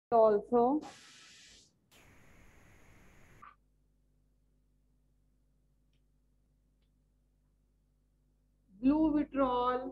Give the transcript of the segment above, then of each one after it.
also blue vitriol,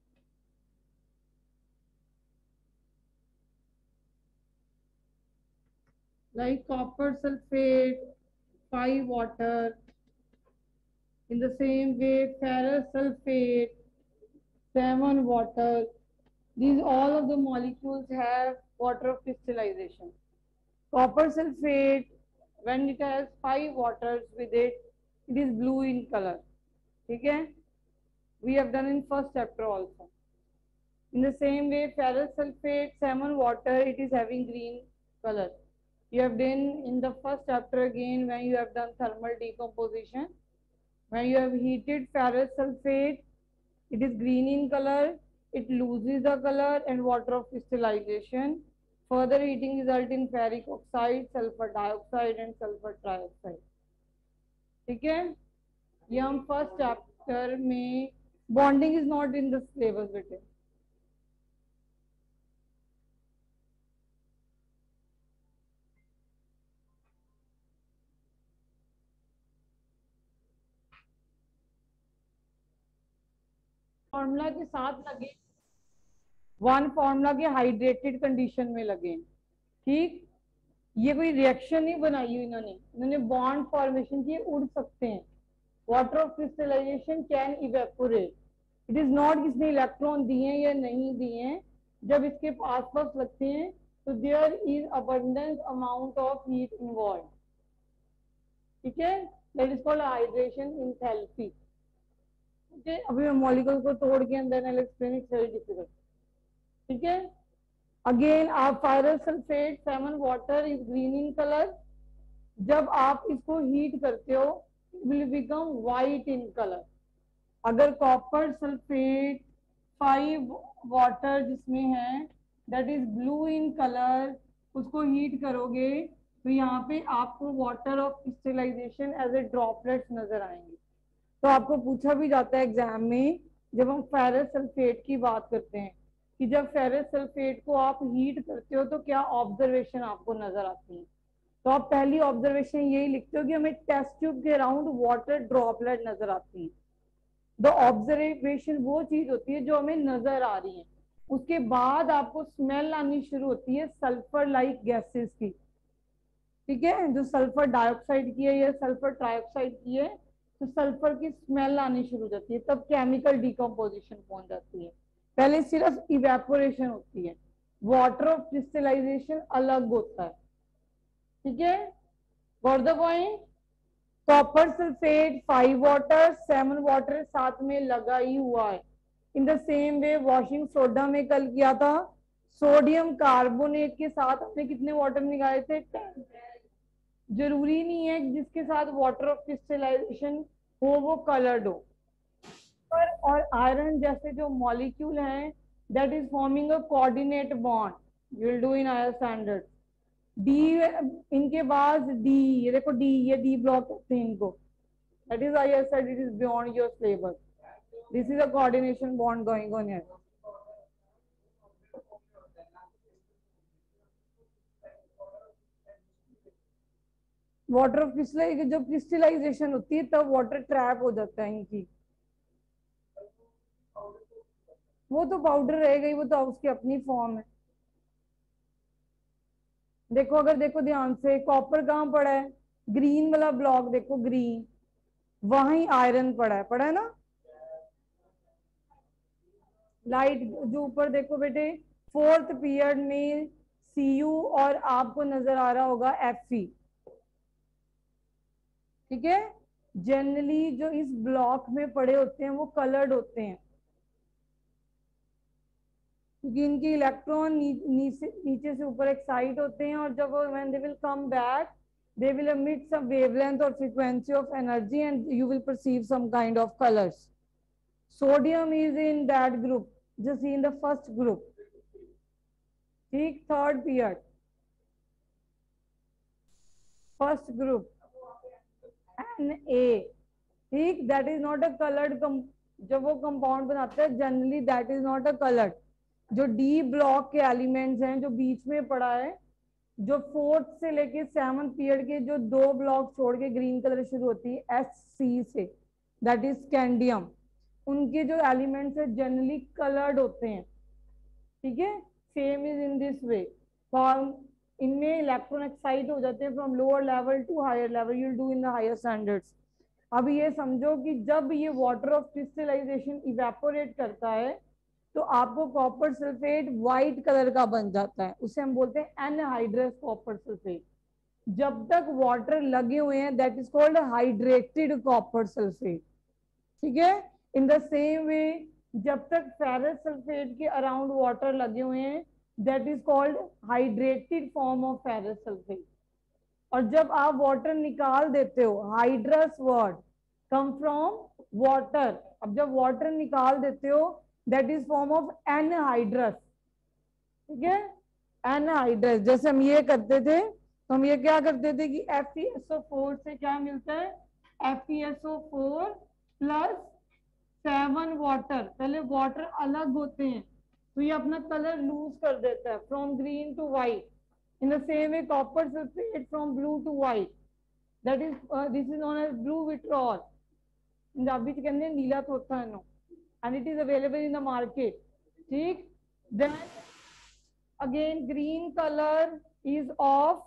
like copper sulfate, 5 water. In the same way, ferrous sulfate, 7 water. These all of the molecules have water of crystallization. Copper sulfate, when it has 5 waters with it, it is blue in color. Okay? We have done in first chapter also. In the same way, ferrous sulfate, 7 water, it is having green color. You have done in the first chapter again when you have done thermal decomposition. When you have heated ferrous sulfate, it is green in color, it loses the color and water of crystallization. Further heating result in ferric oxide, sulfur dioxide and sulfur trioxide. ठीक है, ये हम first chapter में, bonding is not in the syllabus बेटे. Formula के साथ लगे, one formula के हाइड्रेटेड कंडीशन में लगे. ठीक, ये कोई रिएक्शन नहीं बनाई हुई इन्होंने बॉन्ड फॉर्मेशन किए, उड़ सकते हैं. Water of crystallization can evaporate. It is not किसने इलेक्ट्रॉन दिए या नहीं दिए. जब इसके पास लगते हैं तो there is abundance amount of heat involve. ठीक है, that is called hydration enthalpy. Okay, अभी मैं मॉलिक्यूल को तोड़ के अंदर एक्सप्लेन इट वेरी डिफिकल्ट. ठीक है, अगेन आप ferrous sulfate 7 water is green in colour. जब आप इसको हीट करते हो will become white in colour. अगर कॉपर सल्फेट 5 वाटर जिसमें है that is blue in colour, उसको हीट करोगे तो यहाँ पे आपको water of crystallization as a droplets नजर आएंगे. तो आपको पूछा भी जाता है एग्जाम में जब हम फेरस सल्फेट की बात करते हैं कि जब फेरस सल्फेट को आप हीट करते हो तो क्या ऑब्जर्वेशन आपको नजर आती है. तो आप पहली ऑब्जर्वेशन यही लिखते हो कि हमें टेस्ट ट्यूब के अराउंड वाटर ड्रॉपलेट नजर आती है. द ऑब्जर्वेशन वो चीज होती है जो हमें नजर आ रही है. उसके बाद आपको स्मेल आनी शुरू होती है सल्फर लाइक गैसेस की. ठीक है, जो सल्फर डाइऑक्साइड की है या सल्फर ट्राइऑक्साइड की है तो सल्फर की स्मेल आनी शुरू हो जाती है. तब केमिकल डिकम्पोजिशन पहुंच जाती है. पहले सिर्फ इवेपोरेशन होती है, वाटर ऑफ क्रिस्टलाइजेशन अलग होता है. ठीक है, got the point. Copper sulphate 5 water 7 water साथ में लगा ही हुआ है. In the same way washing soda में कल किया था, सोडियम कार्बोनेट के साथ हमने कितने वाटर निकाले थे 10. जरूरी नहीं है जिसके साथ वाटर ऑफ क्रिस्टलाइजेशन हो वो कलर्ड हो. और आयरन जैसे जो मॉलिक्यूल हैं that is forming a coordinate bond, you will do in higher standard. D, इनके बाद डी, ये देखो डी, ये डी ब्लॉक कहते हैं इनको. That is I said it is beyond your syllabus. This is a coordination bond going on here. Water of crystallization, जब crystallization होती है तब वाटर ट्रैप हो जाता है इनकी. वो तो पाउडर रहेगा ही, वो तो उसकी अपनी फॉर्म है. देखो, अगर देखो ध्यान से, कॉपर कहाँ पड़ा है, ग्रीन वाला ब्लॉक देखो, ग्रीन, वहीं आयरन पड़ा है ना. लाइट जो ऊपर देखो बेटे, फोर्थ पीरियड में Cu और आपको नजर आ रहा होगा Fe. ठीक है, जनरली जो इस ब्लॉक में पड़े होते हैं वो कलर्ड होते हैं क्योंकि इनके इलेक्ट्रॉन नीचे से ऊपर एक्साइट होते हैं और जब when they will come back they will emit some wavelength or frequency of energy and you will perceive some kind of colors. Sodium is in that group, just in the first group. ठीक, third period, first group Na. ठीक, that is not a colored जब वो compound बनाता है generally that is not a coloured. जो D block के elements हैं जो बीच में पड़ा है जो 4th से लेके 7th पीरियड के जो 2 ब्लॉक छोड़ के ग्रीन कलर शुरू होती है SC से, दैट इज स्कैंडियम, उनके जो एलिमेंट्स है जनरली कलर्ड होते हैं, ठीक है। Same is in this way, form इनमें इलेक्ट्रॉन एक्साइट हो जाते हैं from lower level to higher level, you will do in the higher standards. अब ये समझो कि जब ये वाटर ऑफ क्रिस्टलाइजेशन इवेपोरेट करता है तो आपको कॉपर सल्फेट व्हाइट कलर का बन जाता है, उसे हम बोलते हैं एनहाइड्रस कॉपर सल्फेट। जब तक वाटर लगे हुए हैं that is called hydrated copper sulphate, ठीक है। इन द सेम वे जब तक फेरस सल्फेट के अराउंड वाटर लगे हुए हैं that is called hydrated form of ferrous sulphate. और जब आप वाटर निकाल देते हो, hydrous word come from water, अब जब वाटर निकाल देते हो that is form of anhydrous, ठीक है। एनहाइड्रस, जैसे हम ये करते थे तो हम ये क्या करते थे कि FeSO4 से क्या मिलता है, FeSO4 प्लस 7 वाटर, पहले वाटर अलग होते हैं तो ये अपना कलर लूज कर देता है from green to white. In the same way, copper sulfate from blue to white. That is, this is known as blue vitriol. Punjabi च कहते हैं नीला तोता इन्हों, and it is available in the market. ठीक? Then again, green color is of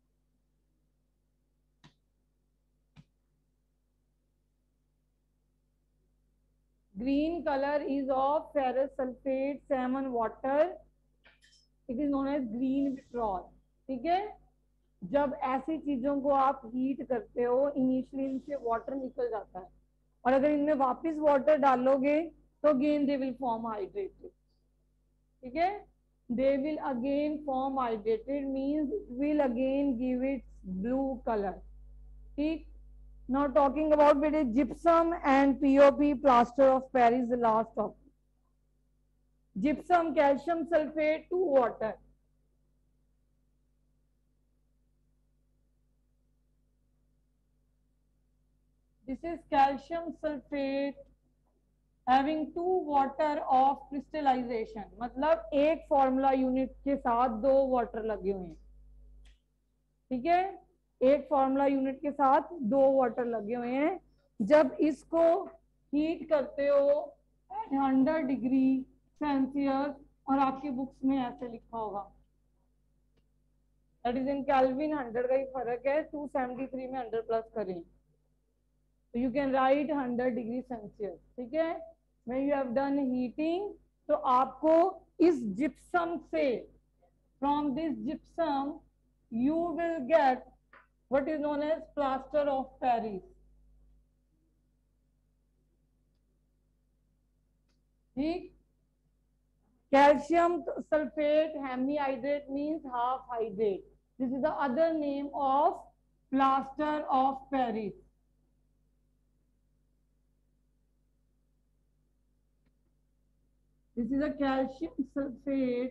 ferrous sulfate, salmon water. It is known as green vitriol. ठीक है। जब ऐसी चीजों को आप हीट करते हो इनिशियली इनसे वाटर निकल जाता है, और अगर इनमें वापस वाटर डालोगे तो again they will form hydrated, ठीक है। They will again form hydrated means it will again give it blue colour, ठीक। नाउ टॉकिंग अबाउट बेटे gypsum and POP, plaster of Paris, the last topic. Gypsum, calcium sulphate two water, this is calcium sulfate having 2 water of crystallization, मतलब एक formula unit के साथ 2 water लगे हुए हैं, ठीक है। एक फॉर्मूला यूनिट के साथ 2 वाटर लगे हुए हैं। जब इसको हीट करते हो एट 100 डिग्री सेल्सियस, और आपकी बुक्स में ऐसे लिखा होगा दैट इज इन केल्विन, 100 का ही फर्क है, 273 में 100 प्लस करें तो you can write 100 degree Celsius, ठीक है। when you have done heating तो आपको इस जिप्सम से, from this gypsum you will get what is known as plaster of Paris, ठीक। calcium sulfate hemihydrate means half hydrate, this is the other name of plaster of Paris। This is a calcium sulfate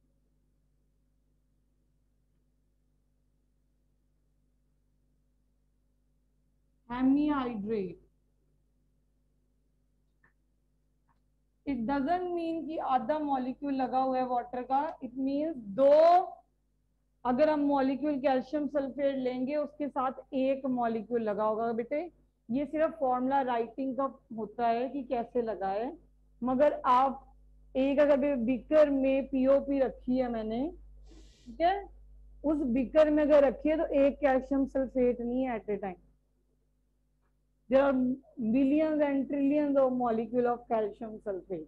hemihydrate। It doesn't mean कि आधा molecule लगा हुआ है water का, it means 2, अगर हम molecule calcium sulphate लेंगे उसके साथ एक मॉलिक्यूल लगा होगा बेटे। ये सिर्फ फॉर्मूला राइटिंग का होता है कि कैसे लगा है, मगर आप एक अगर बीकर में POP रखी है मैंने, ठीक है, उस बीकर में अगर रखी है तो एक कैल्शियम सल्फेट नहीं है at a time, there are millions and trillions of molecule of calcium sulfate।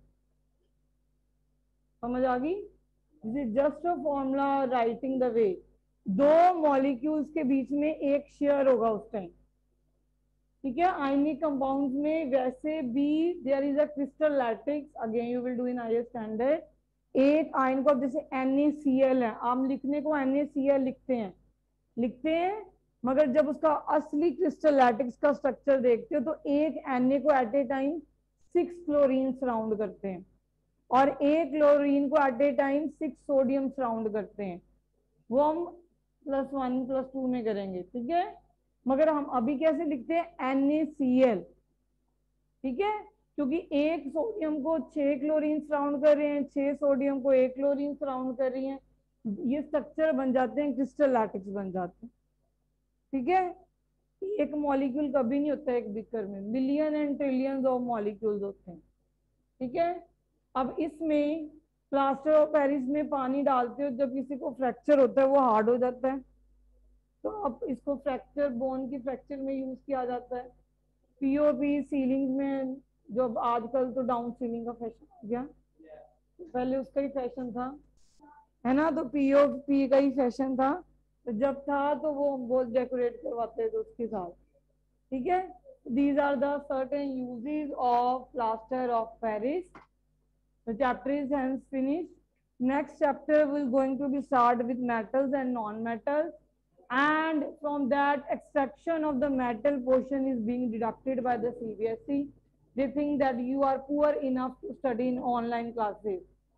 समझ आ गई? This is just a formula writing the way, 2 molecules के बीच में एक शेयर होगा उस टाइम, ठीक है। आयनिक कंपाउंड्स में वैसे भी there is a crystal lattice, again you will do in higher standard. एक आयन को, अब जैसे NaCl है, आप लिखने को NaCl लिखते हैं, मगर जब उसका असली क्रिस्टल लैटिक्स का स्ट्रक्चर देखते हो तो एक Na को at a time 6 chlorine surround करते हैं, और एक क्लोरीन को at a time 6 sodium surround करते हैं। वो हम +1 +2 में करेंगे, ठीक है। मगर हम अभी कैसे लिखते हैं NaCl, ठीक है, क्योंकि एक सोडियम को 6 क्लोरीन सराउंड कर रहे हैं, 6 सोडियम को 1 क्लोरीन सराउंड कर रही हैं, ये स्ट्रक्चर बन जाते हैं, क्रिस्टल लैटिक्स बन जाते हैं। ठीक है, एक मॉलिक्यूल कभी नहीं होता एक बीकर में, million and trillions of molecules होते हैं। ठीक है, अब इसमें प्लास्टर ऑफ पेरिस में पानी डालते हो, जब किसी को फ्रैक्चर होता है वो हार्ड हो जाता है, तो अब इसको फ्रैक्चर, बोन की फ्रैक्चर में यूज किया जाता है। पीओपी सीलिंग में, जो अब आजकल तो डाउन सीलिंग का फैशन आ गया, पहले उसका ही फैशन था, है ना, तो पीओपी का ही फैशन था, तो जब था तो वो बहुत डेकोरेट करवाते थे उसके साथ। ठीक है, these are the certain uses of plaster of Paris. The chapter is hence finished. Next chapter will going to be start with metals and non-metals, and from that extraction of the metal portion is being deducted by the CBSE. They think that you are poor enough to study in online classes.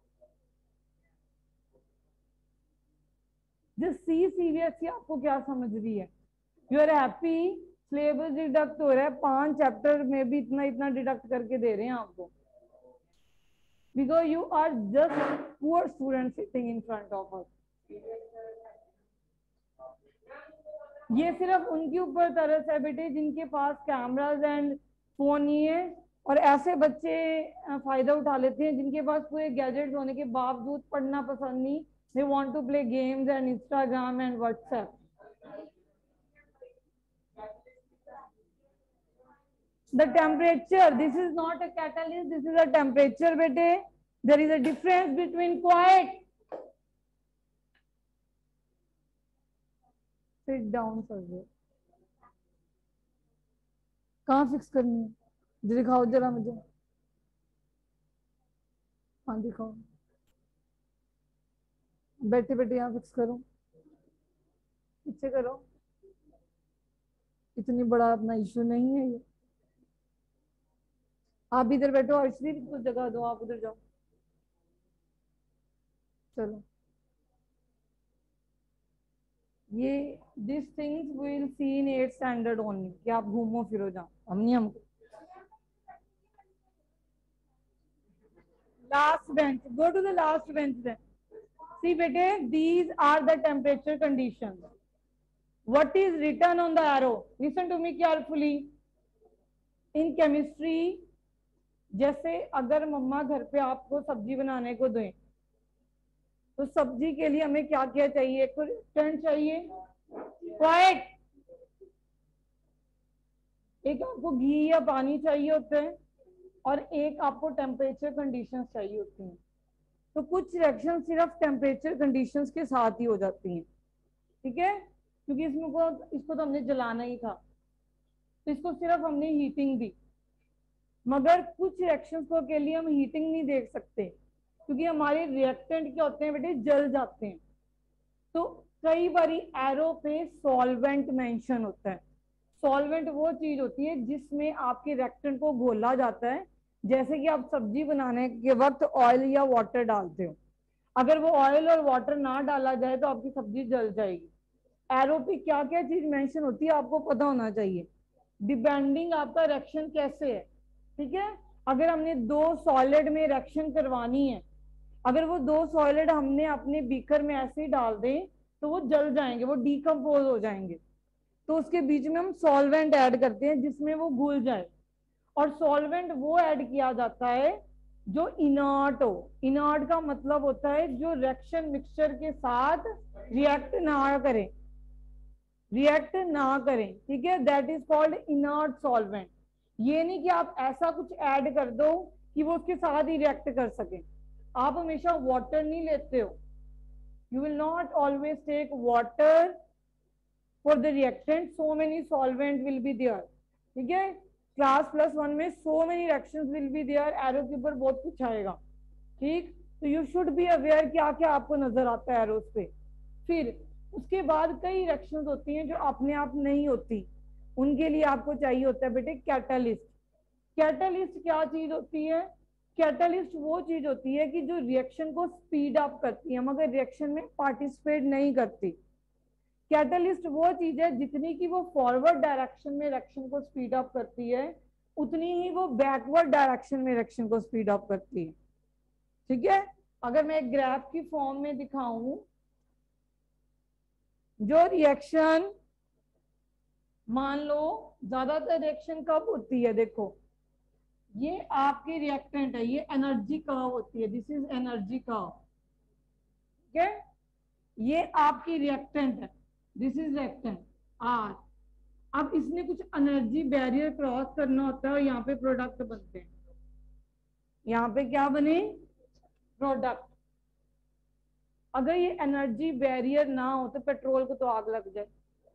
Just see CBSE आपको क्या समझ रही है? You are happy? Syllabus deduct हो रहा है, 5 chapter में भी इतना इतना डिडक्ट करके दे रहे हैं आपको, because you are just poor student sitting in front of us. ये सिर्फ उनके ऊपर तरस है बेटे जिनके पास कैमराज एंड फोन नहीं है, और ऐसे बच्चे फायदा उठा लेते हैं जिनके पास पूरे गैजेट्स होने के बावजूद पढ़ना पसंद नहीं, they want to play games and Instagram and WhatsApp. The temperature, this is not a catalyst, this is a temperature bete, there is a difference between quiet, sit down sir, कहाँ fix करनी है, दिखाओ जरा मुझे, हाँ दिखाओ, बैठे बैठे यहाँ फिक्स करो, पीछे करो, इतनी बड़ा अपना इशू नहीं है ये। आप इधर बैठो, अर्शदीप को जगह दो, आप उधर जाओ, चलो। ये this things will see in 8th standard only, कि आप घूमो फिरो जाओ, हम नहीं, हमको last bench, go to the last bench then. See बेटे, these are the temperature conditions. What is written on the arrow? Listen to me carefully. In chemistry, जैसे अगर मम्मा घर पे आपको सब्जी बनाने को दें, तो सब्जी के लिए हमें क्या क्या चाहिए? एक रिएक्टेंट चाहिए, क्वाइट, एक आपको घी या पानी चाहिए होते हैं, और एक आपको टेम्परेचर कंडीशंस चाहिए होती हैं। तो कुछ रिएक्शन सिर्फ टेम्परेचर कंडीशंस के साथ ही हो जाती हैं। ठीक है, क्योंकि इसको तो हमने जलाना ही था, तो इसको सिर्फ हमने हीटिंग दी, मगर कुछ रिएक्शंस को के लिए हम हीटिंग नहीं देख सकते, क्योंकि हमारे रिएक्टेंट क्या होते हैं बेटे, जल जाते हैं। तो कई बारी एरो पे सॉल्वेंट मेंशन होता है। सॉल्वेंट वो चीज होती है जिसमें आपके रिएक्टेंट को घोला जाता है, जैसे कि आप सब्जी बनाने के वक्त ऑयल या वाटर डालते हो, अगर वो ऑयल और वाटर ना डाला जाए तो आपकी सब्जी जल जाएगी। एरो पे क्या क्या चीज मेंशन होती है आपको पता होना चाहिए, डिपेंडिंग आपका रिएक्शन कैसे है। ठीक है, अगर हमने 2 सॉलिड में रिएक्शन करवानी है, अगर वो 2 सॉलिड हमने अपने बीकर में ऐसे ही डाल दें तो वो जल जाएंगे, वो डिकम्पोज हो जाएंगे, तो उसके बीच में हम सॉल्वेंट ऐड करते हैं जिसमें वो घुल जाए। और सॉल्वेंट वो ऐड किया जाता है जो इनर्ट हो। इनर्ट का मतलब होता है जो रिएक्शन मिक्सचर के साथ रिएक्ट ना करें, रिएक्ट ना करें। ठीक है, that is called inert solvent. ये नहीं कि आप ऐसा कुछ ऐड कर दो कि वो उसके साथ ही रिएक्ट कर सके। आप हमेशा वाटर नहीं लेते हो, you will not always take water for the reactant, so many solvent will be there. ठीक है, क्लास +1 में so many reactions will be there, arrow के ऊपर बहुत कुछ आएगा। ठीक, तो यू शुड बी अवेयर क्या क्या आपको नजर आता है एरोस पे। फिर उसके बाद कई रिएक्शंस होती हैं जो अपने आप नहीं होती, उनके लिए आपको चाहिए होता है बेटे कैटलिस्ट। कैटलिस्ट क्या चीज होती है? कैटलिस्ट वो चीज होती है कि जो रिएक्शन को स्पीड अप करती है मगर रिएक्शन में पार्टिसिपेट नहीं करती। कैटलिस्ट वो चीज है जितनी की वो फॉरवर्ड डायरेक्शन में रिएक्शन को स्पीड अप करती है, उतनी ही वो बैकवर्ड डायरेक्शन में रिएक्शन को स्पीड अप करती है। ठीक है, अगर मैं एक ग्राफ की फॉर्म में दिखाऊं जो रिएक्शन, मान लो ज्यादातर रिएक्शन कब होती है, देखो ये आपकी रिएक्टेंट है, ये एनर्जी कर्व होती है, दिस इज एनर्जी कर्व, ठीक है। ये आपकी रिएक्टेंट है, दिस इज रिएक्टेंट आर। अब इसने कुछ एनर्जी बैरियर क्रॉस करना होता है और यहाँ पे प्रोडक्ट बनते हैं। यहाँ पे क्या बने, प्रोडक्ट। अगर ये एनर्जी बैरियर ना हो तो पेट्रोल को तो आग लग जाए,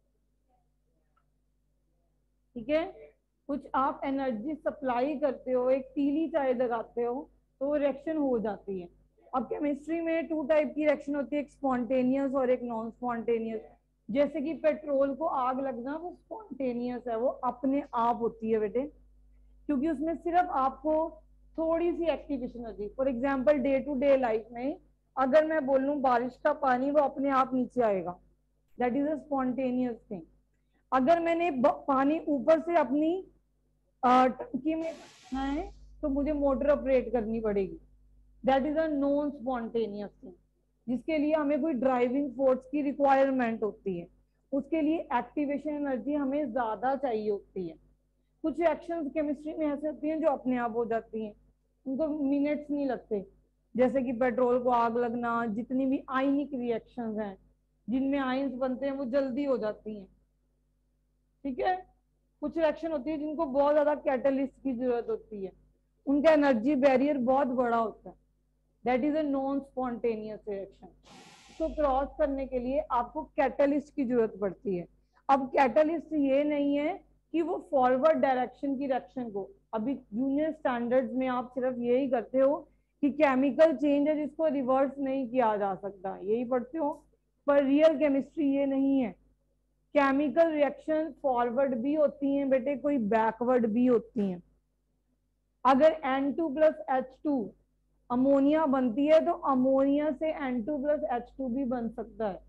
ठीक है। कुछ आप एनर्जी सप्लाई करते हो, एक पीली चाय लगाते हो तो वो रिएक्शन हो जाती है। अब केमिस्ट्री में टू टाइप की रिएक्शन होती है, एक स्पॉन्टेनियस और एक नॉन स्पॉन्टेनियस। जैसे कि पेट्रोल को आग लगना वो स्पॉन्टेनियस है, वो अपने आप होती है बेटे, क्योंकि उसमें सिर्फ आपको थोड़ी सी एक्टिवेशन होती है। For example day to day life में अगर मैं बोलूँ बारिश का पानी वो अपने आप नीचे आएगा, that is a spontaneous thing. अगर मैंने पानी ऊपर से अपनी टंकी में रखना है तो मुझे मोटर ऑपरेट करनी पड़ेगी, that is a non spontaneous thing, जिसके लिए हमें कोई ड्राइविंग फोर्स की रिक्वायरमेंट होती है, उसके लिए एक्टिवेशन एनर्जी हमें ज्यादा चाहिए होती है। कुछ रिएक्शंस केमिस्ट्री में ऐसे होती हैं जो अपने आप हो जाती हैं, उनको मिनट्स नहीं लगते, जैसे कि पेट्रोल को आग लगना। जितनी भी आयनिक रिएक्शंस हैं जिनमें आयंस बनते हैं वो जल्दी हो जाती हैं, ठीक है। कुछ रिएक्शन होती है जिनको बहुत ज्यादा कैटलिस्ट की जरूरत होती है, उनका एनर्जी बैरियर बहुत बड़ा होता है, that is a non spontaneous reaction. तो क्रॉस करने के लिए आपको कैटलिस्ट की जरूरत पड़ती है। अब कैटलिस्ट ये नहीं है कि वो फॉरवर्ड डायरेक्शन की रिएक्शन को, अभी जूनियर स्टैंडर्ड्स में आप सिर्फ यही करते हो कि केमिकल चेंज है जिसको रिवर्स नहीं किया जा सकता, यही पढ़ते हो, पर रियल केमिस्ट्री ये नहीं है। केमिकल रिएक्शन फॉरवर्ड भी होती हैं बेटे, कोई बैकवर्ड भी होती हैं। अगर N2 प्लस H2 अमोनिया बनती है तो अमोनिया से N2 प्लस H2 भी बन सकता है।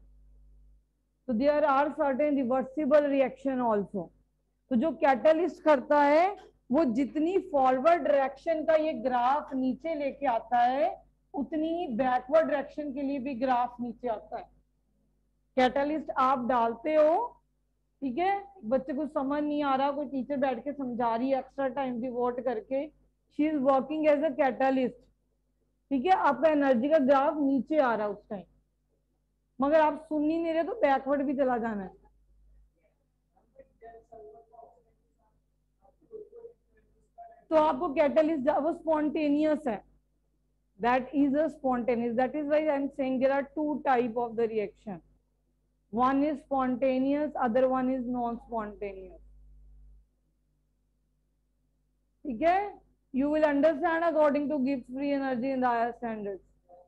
तो there are certain reversible reaction also. तो जो कैटलिस्ट करता है वो जितनी फॉरवर्ड डायरेक्शन का ये ग्राफ नीचे लेके आता है उतनी ही बैकवर्ड डायरेक्शन के लिए भी ग्राफ नीचे आता है। कैटलिस्ट आप डालते हो, ठीक है, बच्चे को समझ नहीं आ रहा, कोई टीचर बैठ के समझा रही है एक्स्ट्रा टाइम डिवोट करके, she is working as a catalyst, ठीक है। आपका एनर्जी का ग्राफ नीचे आ रहा है उस टाइम, मगर आप सुन ही नहीं रहे तो बैकवर्ड भी चला जाना है। तो आपको कैटलिस्ट वो स्पॉन्टेनियस है, that is a spontaneous, that is why I'm saying there are two type of the reaction, one is spontaneous, other one is non spontaneous, ठीक है। you will understand according to Gibbs free energy in the higher standards।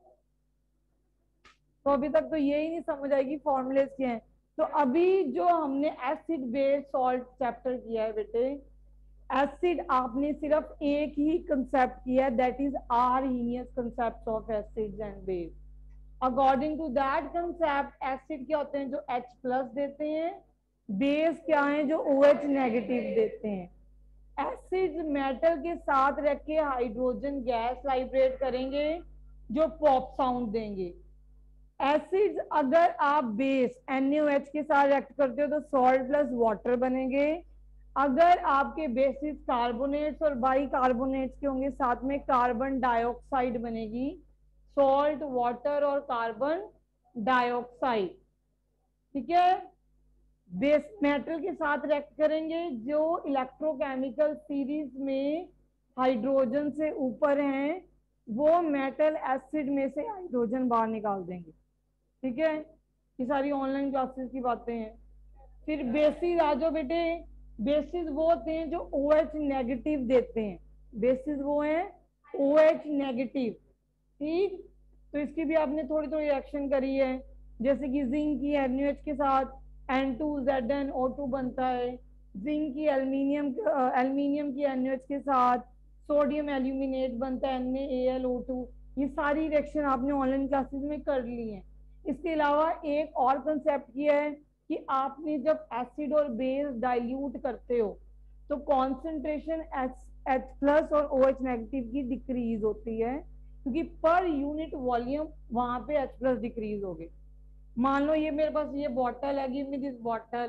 तो अभी तक तो यही नहीं समझ आएगी फॉर्मूलेस क्या है। तो अभी जो हमने एसिड बेस सॉल्ट चैप्टर किया है बेटे, एसिड आपने सिर्फ एक ही कंसेप्ट किया है, that is Arrhenius concept of acids and base. According to that concept acid क्या होते हैं जो H प्लस देते हैं, बेस क्या है जो OH नेगेटिव देते हैं। एसिड्स मेटल के साथ रख के हाइड्रोजन गैस लाइब्रेट करेंगे जो पॉप साउंड देंगे। एसिड्स अगर आप बेस NaOH के साथ रिएक्ट करते हो तो सॉल्ट प्लस वाटर बनेंगे। अगर आपके बेसिस कार्बोनेट्स और बाई कार्बोनेट्स के होंगे साथ में कार्बन डाइऑक्साइड बनेगी, सॉल्ट वाटर और कार्बन डाइऑक्साइड, ठीक है। बेस मेटल के साथ रिएक्ट करेंगे जो इलेक्ट्रोकेमिकल सीरीज में हाइड्रोजन से ऊपर हैं, वो मेटल एसिड में से हाइड्रोजन बाहर निकाल देंगे, ठीक है। ये सारी ऑनलाइन क्लासेस की बातें हैं। फिर बेसिस आ जाओ बेटे, बेसिस वो होते हैं जो OH नेगेटिव देते हैं, बेसिस वो हैं OH नेगेटिव, ठीक। तो इसकी भी आपने थोड़ी थोड़ी रिएक्शन करी है, जैसे कि जिंक की NaOH के साथ N2ZnO2 बनता है, जिंक की एल्यूमिनियम की NaOH के साथ सोडियम एल्यूमिनेट बनता है NaAlO2। ये सारी रिएक्शन आपने ऑनलाइन क्लासेस में कर ली है। इसके अलावा एक और कंसेप्ट किया है कि आपने जब एसिड और बेस डाइल्यूट करते हो तो कॉन्सेंट्रेशन H प्लस और OH नेगेटिव की डिक्रीज होती है, क्योंकि पर यूनिट वॉल्यूम वहां पे H प्लस डिक्रीज हो गए, मान लो ये मेरे पास ये बॉटल है, गिव मी दिस बॉटल,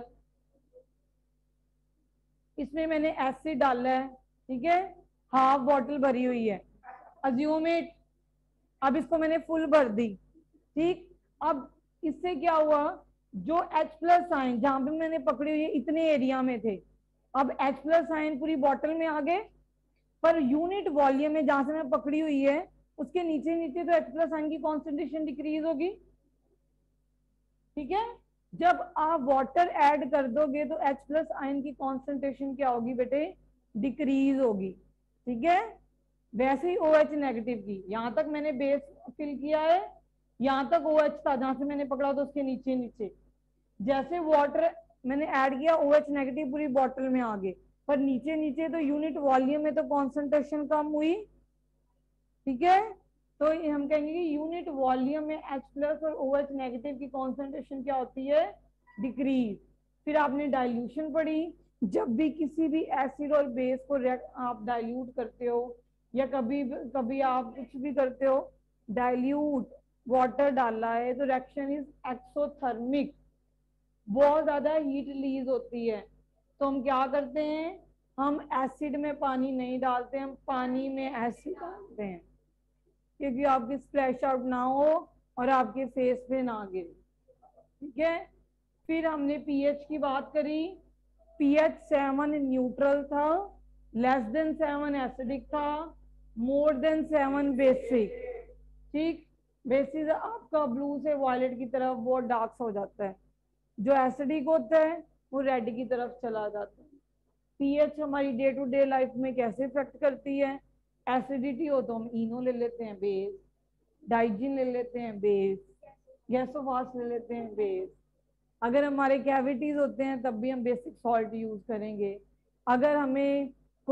इसमें मैंने एसिड डाला है, ठीक है, हाफ बॉटल भरी हुई है, अज्यूम इट। अब इसको मैंने फुल भर दी, ठीक। अब इससे क्या हुआ, जो H प्लस आयन जहां पे मैंने पकड़ी हुई है इतने एरिया में थे, अब H प्लस आयन पूरी बॉटल में आ गए, पर यूनिट वॉल्यूम में जहां से मैं पकड़ी हुई है उसके नीचे नीचे तो H प्लस आयन की कॉन्सेंट्रेशन डिक्रीज होगी, ठीक है। जब आप वाटर ऐड कर दोगे तो H प्लस आयन की कॉन्सेंट्रेशन क्या होगी बेटे, डिक्रीज होगी, ठीक है। वैसे ही OH नेगेटिव की, यहां तक मैंने बेस फिल किया है, यहां तक OH था जहां से मैंने पकड़ा था उसके नीचे नीचे, जैसे वाटर मैंने ऐड किया OH नेगेटिव पूरी बॉटल में आ गए, पर नीचे नीचे तो यूनिट वॉल्यूम में तो कॉन्सेंट्रेशन कम हुई, ठीक है। तो ये हम कहेंगे कि यूनिट वॉल्यूम में H प्लस और OH नेगेटिव की कॉन्सेंट्रेशन क्या होती है, डिक्रीज। फिर आपने डाइल्यूशन पढ़ी, जब भी किसी भी एसिड और बेस को आप डाइल्यूट करते हो या कभी कभी आप कुछ भी करते हो, डाइल्यूट वाटर डाला है तो रिएक्शन इज एक्सोथर्मिक, बहुत ज्यादा हीट रिलीज होती है। तो हम क्या करते हैं, हम एसिड में पानी नहीं डालते, हम पानी में एसिड डालते हैं, क्योंकि आपकी स्प्लैश आउट ना हो और आपके फेस पे ना गिरे, ठीक है। फिर हमने पीएच की बात करी, पीएच 7 न्यूट्रल था, लेस देन 7 एसिडिक था, मोर देन 7 बेसिक, ठीक। बेसिस आपका ब्लू से वायलेट की तरफ बहुत डार्क हो जाता है, जो एसिडिक होता है वो रेड की तरफ चला जाता है। पीएच हमारी डे टू डे लाइफ में कैसे इफेक्ट करती है, एसिडिटी हो तो हम इनो ले लेते हैं बेस, डाइजिन ले लेते हैं बेस, गैसोफास ले लेते हैं बेस, अगर हमारे कैविटीज होते हैं तब भी हम बेसिक सॉल्ट यूज करेंगे, अगर हमें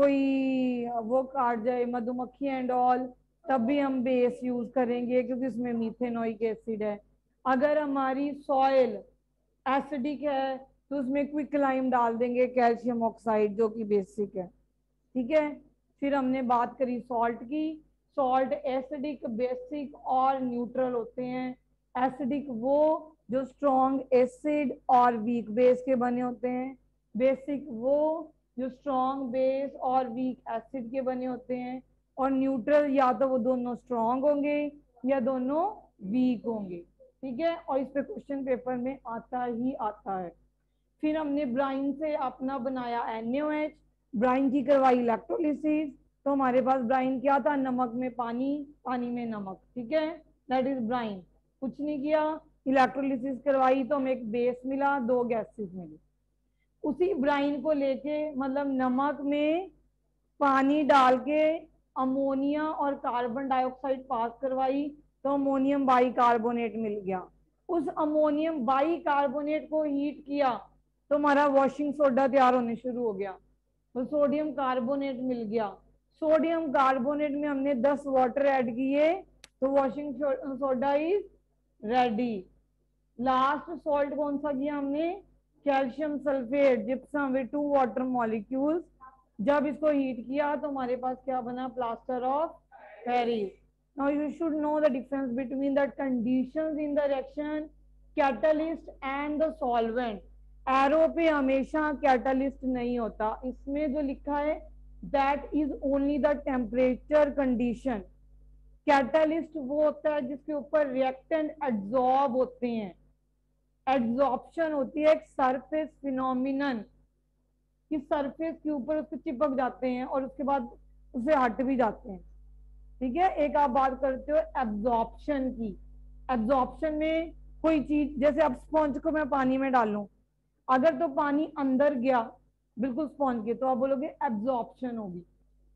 कोई वो काट जाए मधुमक्खी एंड ऑल तब भी हम बेस यूज करेंगे क्योंकि उसमें मीथेनोइक एसिड है, अगर हमारी सॉइल एसिडिक है तो उसमें क्विकलाइम डाल देंगे कैल्शियम ऑक्साइड जो कि बेसिक है, ठीक है। फिर हमने बात करी सॉल्ट की, सॉल्ट एसिडिक बेसिक और न्यूट्रल होते हैं। एसिडिक वो जो स्ट्रॉन्ग एसिड और वीक बेस के बने होते हैं, बेसिक वो जो स्ट्रॉन्ग बेस और वीक एसिड के बने होते हैं, और न्यूट्रल या तो वो दोनों स्ट्रॉन्ग होंगे या दोनों वीक होंगे, ठीक है। और इस पे क्वेश्चन पेपर में आता ही आता है। फिर हमने ब्राइन से अपना बनाया NaOH, ब्राइन की करवाई इलेक्ट्रोलिसिस, तो हमारे पास ब्राइन क्या था, नमक में पानी, पानी में नमक, ठीक है, दैट इज ब्राइन। कुछ नहीं किया, इलेक्ट्रोलिसिस करवाई तो हमें एक बेस मिला, दो गैसेस मिली, उसी ब्राइन को लेके मतलब नमक में पानी डाल के अमोनिया और कार्बन डाइऑक्साइड पास करवाई तो अमोनियम बाई कार्बोनेट मिल गया, उस अमोनियम बाई कार्बोनेट को हीट किया तो हमारा वॉशिंग सोडा तैयार होने शुरू हो गया, तो सोडियम कार्बोनेट मिल गया, सोडियम कार्बोनेट में हमने 10 वाटर ऐड किए तो washing soda is ready. Last salt कौन सा किया हमने, calcium sulphate gypsum with 2 water molecules, जब इसको हीट किया तो हमारे पास क्या बना, plaster of Paris. Now you should know the difference between the conditions in the reaction, catalyst and the solvent. Arrow पे हमेशा कैटलिस्ट नहीं होता, इसमें जो लिखा है that is only the temperature condition, catalyst वो होता है जिसके ऊपर रिएक्टेंट एड्सॉर्ब होते हैं, एड्सॉर्प्शन होती है एक सरफेस फिनोमिनन कि सरफेस के ऊपर उसके चिपक जाते हैं और उसके बाद उसे हट भी जाते हैं, ठीक है। एक आप बात करते हो एब्जॉर्प्शन की, एब्जॉर्प्शन में कोई चीज जैसे अब स्पॉन्ज को मैं पानी में डालूं, अगर तो पानी अंदर गया बिल्कुल स्पॉन्ज के तो आप बोलोगे एब्जॉर्प्शन होगी,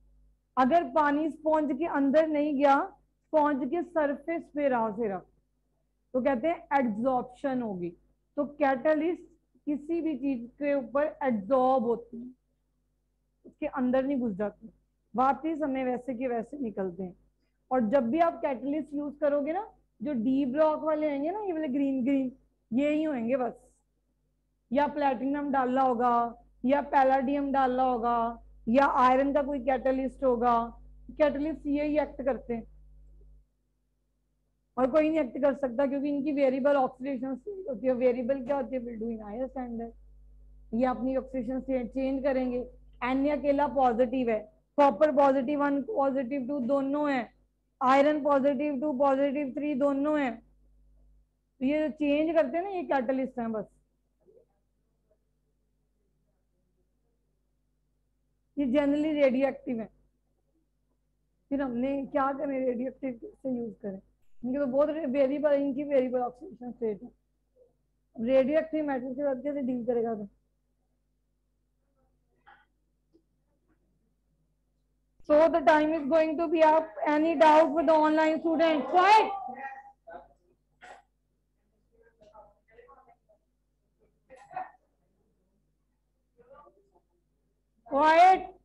अगर पानी स्पॉन्ज के अंदर नहीं गया स्पॉन्ज के सरफेस पे रहा सिर्फ तो कहते हैं एड्सॉर्प्शन होगी। तो कैटलिस्ट किसी भी चीज के ऊपर एड्सॉर्ब होती है, उसके अंदर नहीं घुस जाती, वापिस हमें वैसे के वैसे निकलते हैं। और जब भी आप कैटलिस्ट यूज करोगे ना, जो डी ब्लॉक वाले होंगे ना, ये वाले ग्रीन ग्रीन ये ही होंगे बस, या प्लेटिनम डालना होगा या पैलाडियम डालना होगा या आयरन का कोई कैटलिस्ट होगा, कैटलिस्ट यही एक्ट करते हैं। और कोई नहीं एक्ट कर सकता क्योंकि इनकी वेरिएबल ऑक्सीडेशन स्टेट होती है। वेरिएबल क्या होती है, will do in higher standard. ये अपनी ऑक्सीडेशन स्टेट चेंज करेंगे। एन अकेला पॉजिटिव है, कॉपर पॉजिटिव 1 पॉजिटिव 2 दोनों है, आयरन पॉजिटिव 2 पॉजिटिव 3 दोनों है। तो ये चेंज करते हैं ना, ये कैटलिस्ट है बस। ये जनरली रेडियो एक्टिव है। फिर हमने क्या करें, रेडियो एक्टिव से यूज करें, इनके तो बहुत वेरिएबल, इनकी वेरिएबल ऑक्सीडेशन स्टेट है। रेडियो एक्टिव मैटर के साथ कैसे डील करेगा तो? So the time is going to be up. Any doubt with the online students? Quiet. Quiet.